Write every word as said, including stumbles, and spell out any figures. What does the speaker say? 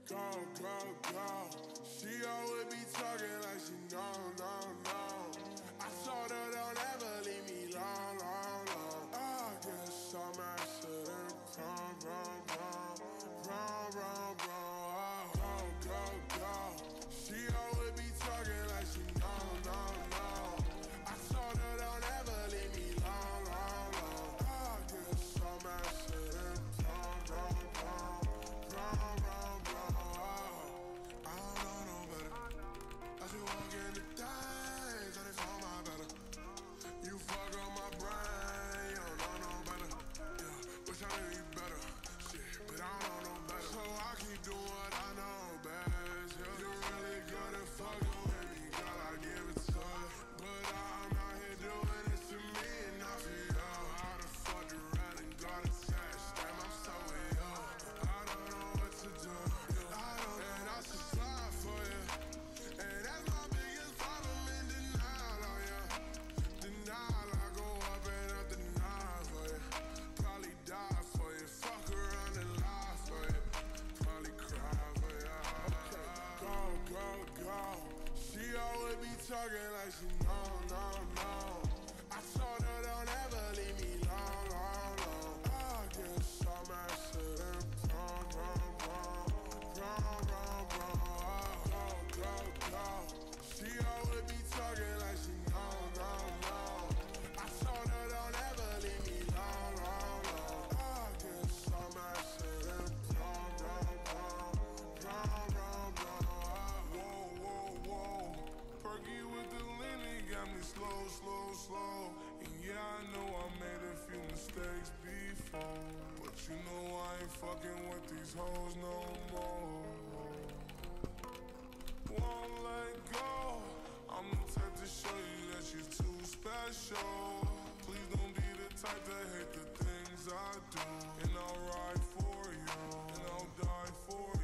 Go, go, go. She always be talking like she know, no, no. I told her don't ever leave me long, long, long. I guess I'm accident, wrong, wrong, wrong, wrong, wrong, wrong. Go, go, go. She always be talking like she know, no, no. I told her don't ever leave me long, long, long. I guess I'm accident, wrong, wrong, wrong, wrong, wrong, wrong. I don't know no better. I should walk in the things and it's all my better. You fuck up my brain, you don't know no better. Yeah, wish I knew you better. Shit, but I don't know no better. So I keep doing what I know best. Yeah, you're really good at fucking with me, girl, I give it to you. But I'm out here doing this to me and not for you. I done fucked around and got attached. Damn, I'm so with you. I don't know what to do. I don't, and I should slide for you. And that's my biggest problem in denial, oh yeah. Denial, I go up and up denial for you. Probably die for you. Fuck around and lie for you. Probably cry for you. Okay, go, go, go. She always be talking like she know, no, no. I told her don't ever leave me long, long, long. I guess I'm accident, wrong, wrong, wrong, wrong, wrong, wrong. Go, go, go. She always be talking like she know, no, no. I told her don't ever leave me long, long, long. I guess I'm accident, wrong, wrong, wrong, wrong, wrong, wrong. Whoa, whoa, whoa. Perky with the Lenny got me slow, slow, slow. And yeah, I know I made a few mistakes before, but you know I ain't fucking with these hoes no more. Won't let go. I'm the type to show you that you're too special. Please don't be the type to hate the things I do. And I'll ride for you, and I'll die for you.